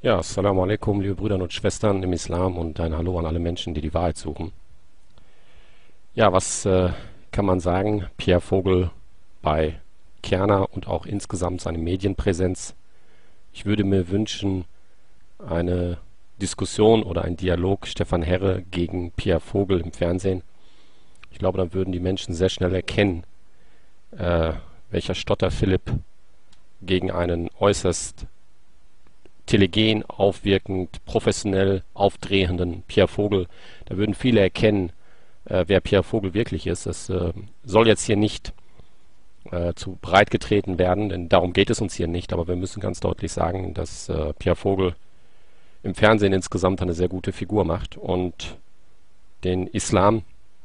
Ja, Assalamu alaikum, liebe Brüder und Schwestern im Islam und ein Hallo an alle Menschen, die die Wahrheit suchen. Ja, was kann man sagen? Pierre Vogel bei Kerner und auch insgesamt seine Medienpräsenz. Ich würde mir wünschen, eine Diskussion oder ein Dialog Stefan Herre gegen Pierre Vogel im Fernsehen. Ich glaube, dann würden die Menschen sehr schnell erkennen, äh, welcher Stotter Philipp gegen einen äußerst telegen, aufwirkend, professionell aufdrehenden Pierre Vogel, da würden viele erkennen, wer Pierre Vogel wirklich ist. Das soll jetzt hier nicht zu breit getreten werden, denn darum geht es uns hier nicht, aber wir müssen ganz deutlich sagen, dass Pierre Vogel im Fernsehen insgesamt eine sehr gute Figur macht und den Islam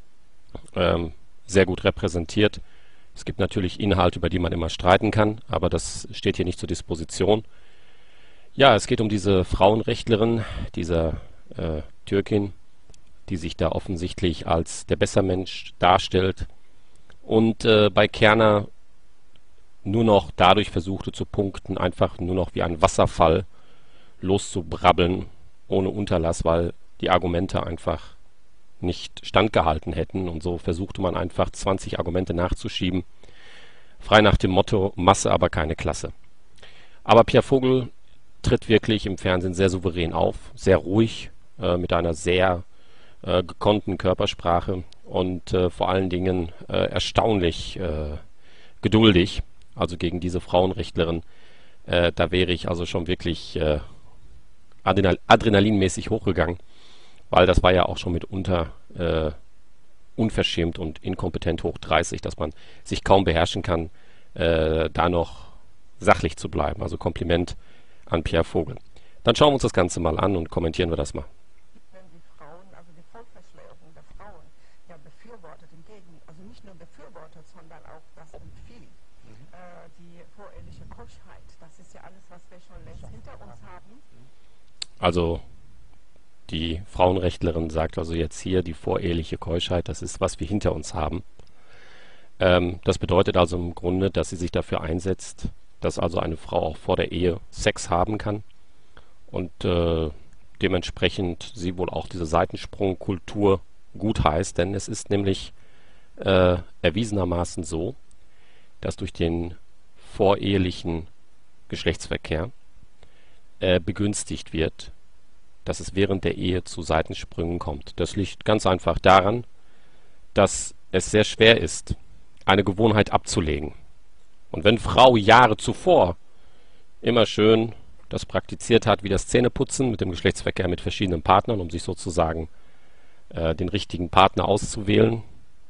sehr gut repräsentiert. Es gibt natürlich Inhalte, über die man immer streiten kann, aber das steht hier nicht zur Disposition. Ja, es geht um diese Frauenrechtlerin, dieser Türkin, die sich da offensichtlich als der Bessermensch darstellt und bei Kerner nur noch dadurch versuchte zu punkten, einfach nur noch wie ein Wasserfall loszubrabbeln, ohne Unterlass, weil die Argumente einfach nicht standgehalten hätten. Und so versuchte man einfach 20 Argumente nachzuschieben, frei nach dem Motto Masse, aber keine Klasse. Aber Pierre Vogel tritt wirklich im Fernsehen sehr souverän auf, sehr ruhig, mit einer sehr gekonnten Körpersprache und vor allen Dingen erstaunlich geduldig. Also gegen diese Frauenrechtlerin, da wäre ich also schon wirklich adrenalinmäßig hochgegangen, weil das war ja auch schon mitunter unverschämt und inkompetent hoch 30, dass man sich kaum beherrschen kann, da noch sachlich zu bleiben. Also Kompliment an Pierre Vogel. Dann schauen wir uns das Ganze mal an und kommentieren wir das mal. Wenn die Frauen, also die Vollverschwörung der Frauen, ja befürwortet, also nicht nur befürwortet, sondern auch das empfiehlt. Die voreheliche Keuschheit, das ist ja alles, was wir schon längst hinter uns haben. Also die Frauenrechtlerin sagt also jetzt hier, die voreheliche Keuschheit, das ist, was wir hinter uns haben. Das bedeutet also im Grunde, dass sie sich dafür einsetzt, dass also eine Frau auch vor der Ehe Sex haben kann und dementsprechend sie wohl auch diese Seitensprungkultur gutheißt, denn es ist nämlich erwiesenermaßen so, dass durch den vorehelichen Geschlechtsverkehr begünstigt wird, dass es während der Ehe zu Seitensprüngen kommt. Das liegt ganz einfach daran, dass es sehr schwer ist, eine Gewohnheit abzulegen. Und wenn Frau Jahre zuvor immer schön das praktiziert hat, wie das Zähneputzen mit dem Geschlechtsverkehr mit verschiedenen Partnern, um sich sozusagen den richtigen Partner auszuwählen,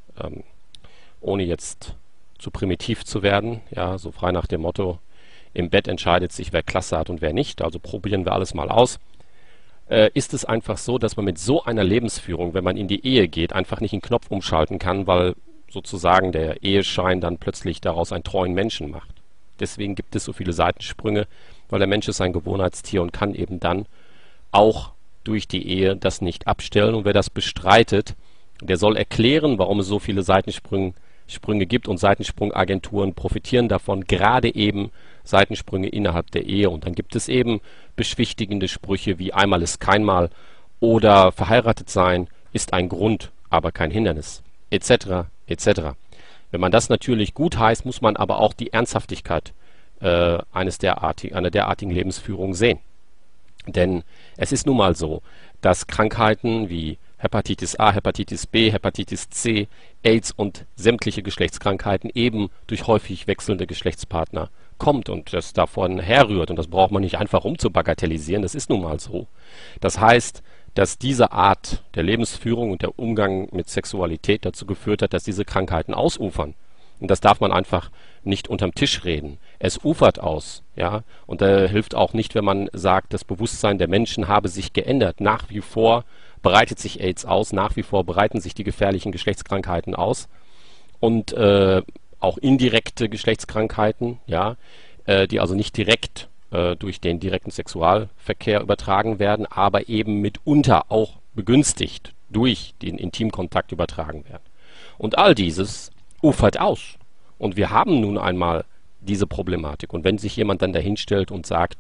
ohne jetzt zu primitiv zu werden, ja, so frei nach dem Motto, im Bett entscheidet sich, wer Klasse hat und wer nicht, also probieren wir alles mal aus, ist es einfach so, dass man mit so einer Lebensführung, wenn man in die Ehe geht, einfach nicht einen Knopf umschalten kann, weil sozusagen der Eheschein dann plötzlich daraus einen treuen Menschen macht. Deswegen gibt es so viele Seitensprünge, weil der Mensch ist ein Gewohnheitstier und kann eben dann auch durch die Ehe das nicht abstellen. Und wer das bestreitet, der soll erklären, warum es so viele Seitensprünge gibt, und Seitensprungagenturen profitieren davon, gerade eben Seitensprünge innerhalb der Ehe. Und dann gibt es eben beschwichtigende Sprüche wie einmal ist keinmal oder verheiratet sein ist ein Grund, aber kein Hindernis, etc. etc. Wenn man das natürlich gut heißt, muss man aber auch die Ernsthaftigkeit einer derartigen Lebensführung sehen. Denn es ist nun mal so, dass Krankheiten wie Hepatitis A, Hepatitis B, Hepatitis C, AIDS und sämtliche Geschlechtskrankheiten eben durch häufig wechselnde Geschlechtspartner kommt und das davon herrührt. Und das braucht man nicht einfach rumzubagatellisieren, das ist nun mal so. Das heißt, dass diese Art der Lebensführung und der Umgang mit Sexualität dazu geführt hat, dass diese Krankheiten ausufern. Und das darf man einfach nicht unterm Tisch reden. Es ufert aus, ja. Und da hilft auch nicht, wenn man sagt, das Bewusstsein der Menschen habe sich geändert. Nach wie vor breitet sich AIDS aus, nach wie vor breiten sich die gefährlichen Geschlechtskrankheiten aus. Und auch indirekte Geschlechtskrankheiten, ja, die also nicht direkt durch den direkten Sexualverkehr übertragen werden, aber eben mitunter auch begünstigt durch den Intimkontakt übertragen werden. Und all dieses ufert aus. Und wir haben nun einmal diese Problematik. Und wenn sich jemand dann dahinstellt und sagt,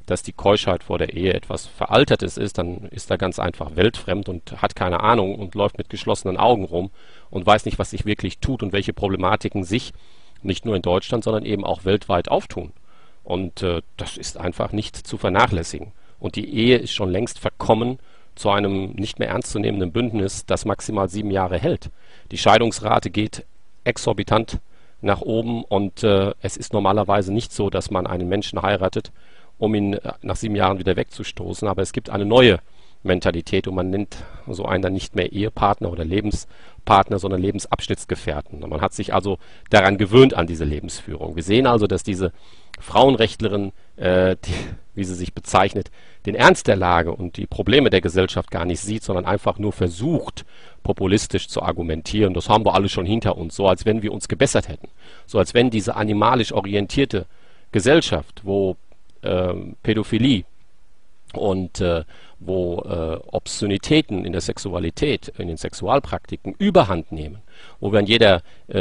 dass die Keuschheit vor der Ehe etwas Veraltetes ist, dann ist er ganz einfach weltfremd und hat keine Ahnung und läuft mit geschlossenen Augen rum und weiß nicht, was sich wirklich tut und welche Problematiken sich nicht nur in Deutschland, sondern eben auch weltweit auftun. Und das ist einfach nicht zu vernachlässigen. Und die Ehe ist schon längst verkommen zu einem nicht mehr ernstzunehmenden Bündnis, das maximal 7 Jahre hält. Die Scheidungsrate geht exorbitant nach oben und es ist normalerweise nicht so, dass man einen Menschen heiratet, um ihn nach 7 Jahren wieder wegzustoßen. Aber es gibt eine neue Mentalität und man nennt so einen dann nicht mehr Ehepartner oder Lebenspartner, sondern Lebensabschnittsgefährten. Man hat sich also daran gewöhnt an diese Lebensführung. Wir sehen also, dass diese Frauenrechtlerin, wie sie sich bezeichnet, den Ernst der Lage und die Probleme der Gesellschaft gar nicht sieht, sondern einfach nur versucht, populistisch zu argumentieren. Das haben wir alle schon hinter uns, so als wenn wir uns gebessert hätten. So als wenn diese animalisch orientierte Gesellschaft, wo Pädophilie und wo Obszönitäten in der Sexualität, in den Sexualpraktiken Überhand nehmen, wo wir an jeder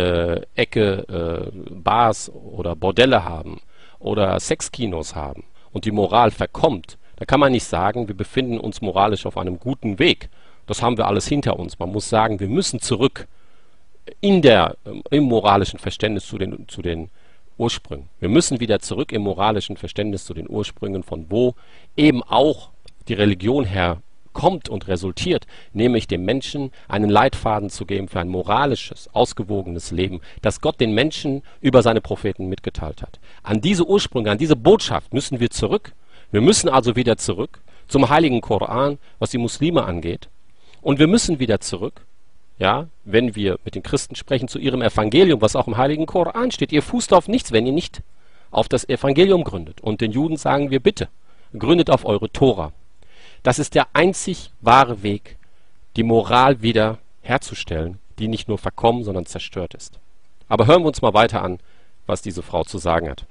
Ecke Bars oder Bordelle haben oder Sexkinos haben und die Moral verkommt, da kann man nicht sagen, wir befinden uns moralisch auf einem guten Weg. Das haben wir alles hinter uns. Man muss sagen, wir müssen zurück im moralischen Verständnis zu den Ursprüngen. Wir müssen wieder zurück im moralischen Verständnis zu den Ursprüngen, von wo eben auch die Religion herkommt und resultiert, nämlich dem Menschen einen Leitfaden zu geben für ein moralisches, ausgewogenes Leben, das Gott den Menschen über seine Propheten mitgeteilt hat. An diese Ursprünge, an diese Botschaft müssen wir zurück. Wir müssen also wieder zurück zum heiligen Koran, was die Muslime angeht. Und wir müssen wieder zurück, ja, wenn wir mit den Christen sprechen, zu ihrem Evangelium, was auch im heiligen Koran steht. Ihr fußt auf nichts, wenn ihr nicht auf das Evangelium gründet. Und den Juden sagen wir bitte, gründet auf eure Tora. Das ist der einzig wahre Weg, die Moral wieder herzustellen, die nicht nur verkommen, sondern zerstört ist. Aber hören wir uns mal weiter an, was diese Frau zu sagen hat.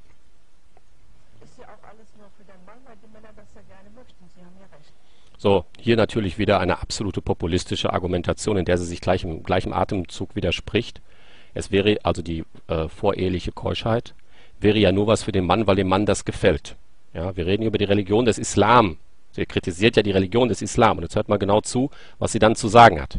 Ist ja auch alles nur für den Mann, weil die Männer das ja gerne möchten. Sie haben ja recht. So, hier natürlich wieder eine absolute populistische Argumentation, in der sie sich gleich im gleichen Atemzug widerspricht. Es wäre also die voreheliche Keuschheit, wäre ja nur was für den Mann, weil dem Mann das gefällt. Ja, wir reden über die Religion des Islam. Sie kritisiert ja die Religion des Islam. Und jetzt hört mal genau zu, was sie dann zu sagen hat.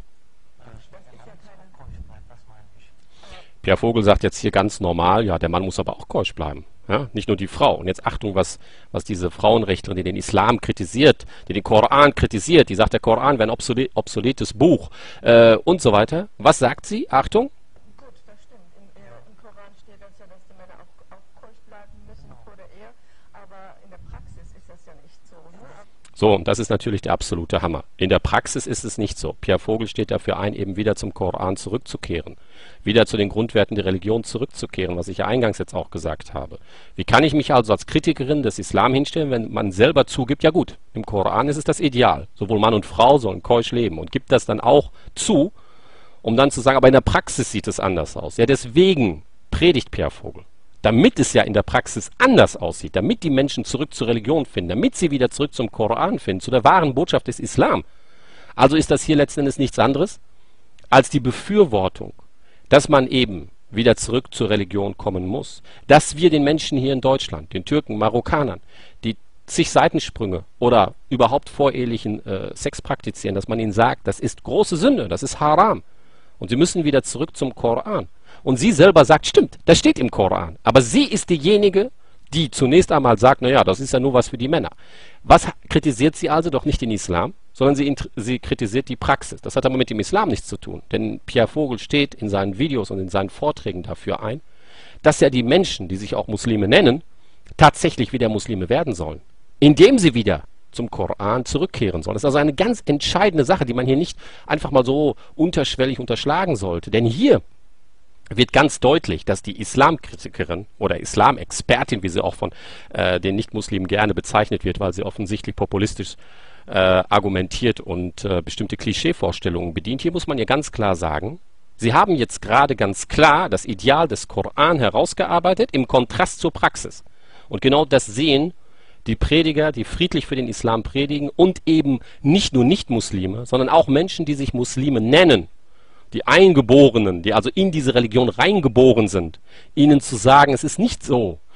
Pierre Vogel sagt jetzt hier ganz normal, ja, der Mann muss aber auch keusch bleiben. Ja, nicht nur die Frau. Und jetzt Achtung, was diese Frauenrechtlerin, die den Islam kritisiert, die den Koran kritisiert, die sagt, der Koran wäre ein obsoletes Buch und so weiter. Was sagt sie? Achtung. Gut, das stimmt. Im Koran steht das ja, dass die Männer auch keusch bleiben müssen vor der Ehe. Aber in der Praxis ist das ja nicht so. Ne? So, und das ist natürlich der absolute Hammer. In der Praxis ist es nicht so. Pierre Vogel steht dafür ein, eben wieder zum Koran zurückzukehren. Wieder zu den Grundwerten der Religion zurückzukehren, was ich ja eingangs jetzt auch gesagt habe. Wie kann ich mich also als Kritikerin des Islam hinstellen, wenn man selber zugibt, ja gut, im Koran ist es das Ideal. Sowohl Mann und Frau sollen keusch leben und gibt das dann auch zu, um dann zu sagen, aber in der Praxis sieht es anders aus. Ja, deswegen predigt Pierre Vogel. Damit es ja in der Praxis anders aussieht, damit die Menschen zurück zur Religion finden, damit sie wieder zurück zum Koran finden, zu der wahren Botschaft des Islam. Also ist das hier letzten Endes nichts anderes als die Befürwortung, dass man eben wieder zurück zur Religion kommen muss. Dass wir den Menschen hier in Deutschland, den Türken, Marokkanern, die zig Seitensprünge oder überhaupt vorehelichen Sex praktizieren, dass man ihnen sagt, das ist große Sünde, das ist Haram. Und sie müssen wieder zurück zum Koran. Und sie selber sagt, stimmt, das steht im Koran. Aber sie ist diejenige, die zunächst einmal sagt, naja, das ist ja nur was für die Männer. Was kritisiert sie also? Doch nicht den Islam, sondern sie kritisiert die Praxis. Das hat aber mit dem Islam nichts zu tun. Denn Pierre Vogel steht in seinen Videos und in seinen Vorträgen dafür ein, dass ja die Menschen, die sich auch Muslime nennen, tatsächlich wieder Muslime werden sollen. Indem sie wieder zum Koran zurückkehren sollen. Das ist also eine ganz entscheidende Sache, die man hier nicht einfach mal so unterschwellig unterschlagen sollte. Denn hier wird ganz deutlich, dass die Islamkritikerin oder Islamexpertin, wie sie auch von den Nichtmuslimen gerne bezeichnet wird, weil sie offensichtlich populistisch argumentiert und bestimmte Klischeevorstellungen bedient. Hier muss man ihr ganz klar sagen, sie haben jetzt gerade ganz klar das Ideal des Koran herausgearbeitet im Kontrast zur Praxis. Und genau das sehen die Prediger, die friedlich für den Islam predigen und eben nicht nur Nichtmuslime, sondern auch Menschen, die sich Muslime nennen, die Eingeborenen, die also in diese Religion reingeboren sind, ihnen zu sagen, es ist nicht so,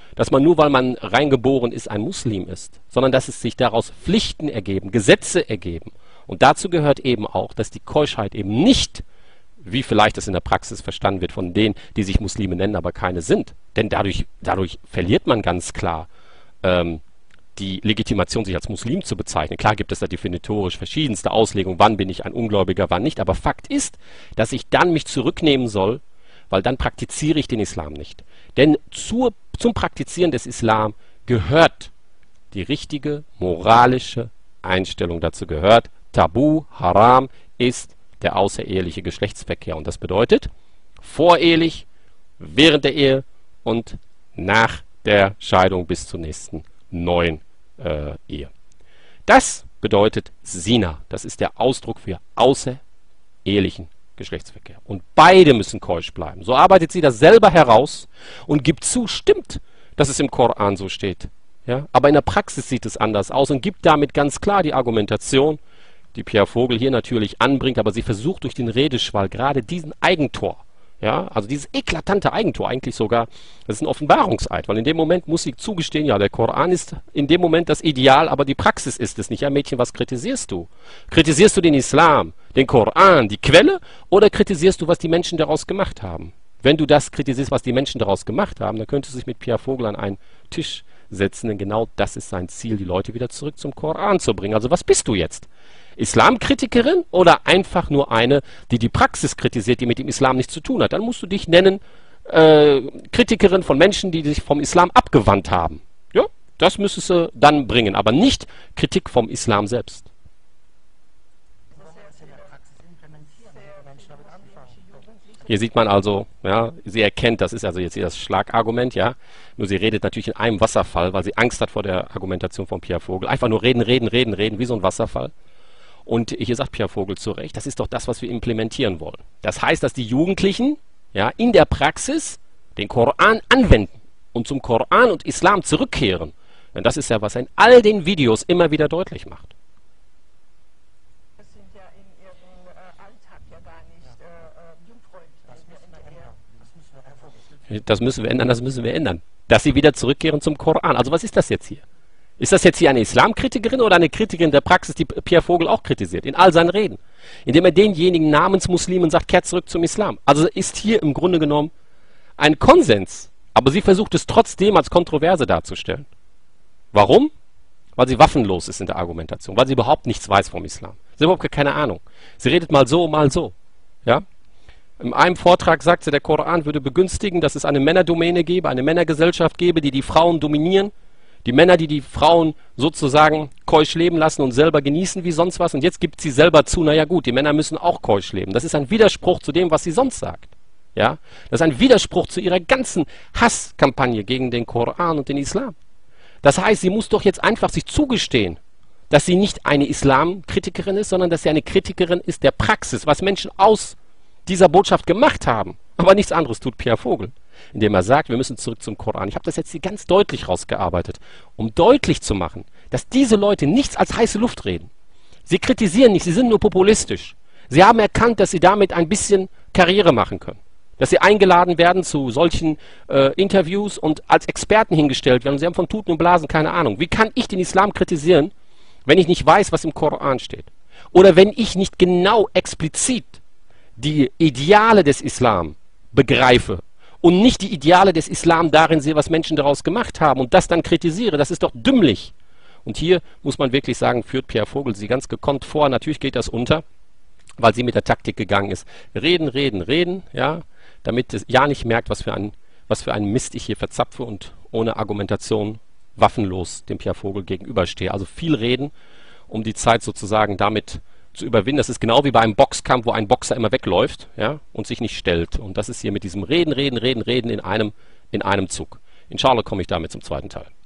dass man nur, weil man reingeboren ist, ein Muslim ist, sondern dass es sich daraus Pflichten ergeben, Gesetze ergeben. Und dazu gehört eben auch, dass die Keuschheit eben nicht, wie vielleicht das in der Praxis verstanden wird von denen, die sich Muslime nennen, aber keine sind. Denn dadurch verliert man ganz klar die Legitimation, sich als Muslim zu bezeichnen. Klar gibt es da definitorisch verschiedenste Auslegungen, wann bin ich ein Ungläubiger, wann nicht. Aber Fakt ist, dass ich dann mich zurücknehmen soll, weil dann praktiziere ich den Islam nicht. Denn zum Praktizieren des Islam gehört die richtige moralische Einstellung. Dazu gehört, Tabu, Haram ist der außereheliche Geschlechtsverkehr. Und das bedeutet, vorehelich, während der Ehe und nach der Scheidung bis zur nächsten neuen Ehe. Das bedeutet Zina. Das ist der Ausdruck für außerehelichen Geschlechtsverkehr. Und beide müssen keusch bleiben. So arbeitet sie das selber heraus und gibt zu, stimmt, dass es im Koran so steht. Ja? Aber in der Praxis sieht es anders aus und gibt damit ganz klar die Argumentation, die Pierre Vogel hier natürlich anbringt, aber sie versucht durch den Redeschwall gerade diesen Eigentor, ja, also dieses eklatante Eigentor eigentlich sogar, das ist ein Offenbarungseid, weil in dem Moment muss sie zugestehen, ja, der Koran ist in dem Moment das Ideal, aber die Praxis ist es nicht. Ja, Mädchen, was kritisierst du? Kritisierst du den Islam, den Koran, die Quelle, oder kritisierst du, was die Menschen daraus gemacht haben? Wenn du das kritisierst, was die Menschen daraus gemacht haben, dann könntest du dich mit Pierre Vogel an einen Tisch setzen, denn genau das ist sein Ziel, die Leute wieder zurück zum Koran zu bringen. Also was bist du jetzt? Islamkritikerin oder einfach nur eine, die die Praxis kritisiert, die mit dem Islam nichts zu tun hat? Dann musst du dich nennen Kritikerin von Menschen, die sich vom Islam abgewandt haben. Ja, das müsstest du dann bringen, aber nicht Kritik vom Islam selbst. Hier sieht man also, ja, sie erkennt, das ist also jetzt hier das Schlagargument, ja. Nur sie redet natürlich in einem Wasserfall, weil sie Angst hat vor der Argumentation von Pierre Vogel. Einfach nur reden, reden, reden, reden, wie so ein Wasserfall. Und hier sagt Pierre Vogel zu Recht, das ist doch das, was wir implementieren wollen. Das heißt, dass die Jugendlichen, ja, in der Praxis den Koran anwenden und zum Koran und Islam zurückkehren. Denn das ist ja, was er in all den Videos immer wieder deutlich macht. Das müssen wir ändern, das müssen wir ändern. Dass sie wieder zurückkehren zum Koran. Also was ist das jetzt hier? Ist das jetzt hier eine Islamkritikerin oder eine Kritikerin der Praxis, die Pierre Vogel auch kritisiert, in all seinen Reden? Indem er denjenigen namens Muslimen sagt, kehrt zurück zum Islam. Also ist hier im Grunde genommen ein Konsens. Aber sie versucht es trotzdem als Kontroverse darzustellen. Warum? Weil sie waffenlos ist in der Argumentation, weil sie überhaupt nichts weiß vom Islam. Sie hat überhaupt keine Ahnung. Sie redet mal so, mal so. Ja? In einem Vortrag sagt sie, der Koran würde begünstigen, dass es eine Männerdomäne gäbe, eine Männergesellschaft gäbe, die die Frauen dominieren. Die Männer, die die Frauen sozusagen keusch leben lassen und selber genießen wie sonst was. Und jetzt gibt sie selber zu, naja gut, die Männer müssen auch keusch leben. Das ist ein Widerspruch zu dem, was sie sonst sagt. Ja? Das ist ein Widerspruch zu ihrer ganzen Hasskampagne gegen den Koran und den Islam. Das heißt, sie muss doch jetzt einfach sich zugestehen, dass sie nicht eine Islamkritikerin ist, sondern dass sie eine Kritikerin ist der Praxis, was Menschen aus dieser Botschaft gemacht haben. Aber nichts anderes tut Pierre Vogel, indem er sagt, wir müssen zurück zum Koran. Ich habe das jetzt hier ganz deutlich rausgearbeitet, um deutlich zu machen, dass diese Leute nichts als heiße Luft reden. Sie kritisieren nicht, sie sind nur populistisch. Sie haben erkannt, dass sie damit ein bisschen Karriere machen können. Dass sie eingeladen werden zu solchen Interviews und als Experten hingestellt werden. Sie haben von Tuten und Blasen keine Ahnung. Wie kann ich den Islam kritisieren, wenn ich nicht weiß, was im Koran steht? Oder wenn ich nicht genau explizit die Ideale des Islam begreife und nicht die Ideale des Islam darin sehe, was Menschen daraus gemacht haben und das dann kritisiere, das ist doch dümmlich. Und hier muss man wirklich sagen, führt Pierre Vogel sie ganz gekonnt vor. Natürlich geht das unter, weil sie mit der Taktik gegangen ist. Reden, reden, reden, ja, damit es ja nicht merkt, was für ein Mist ich hier verzapfe und ohne Argumentation waffenlos dem Pierre Vogel gegenüberstehe. Also viel reden, um die Zeit sozusagen damit zu überwinden. Das ist genau wie bei einem Boxkampf, wo ein Boxer immer wegläuft, ja, und sich nicht stellt. Und das ist hier mit diesem Reden, Reden, Reden, Reden in einem Zug. Inshallah komme ich damit zum zweiten Teil.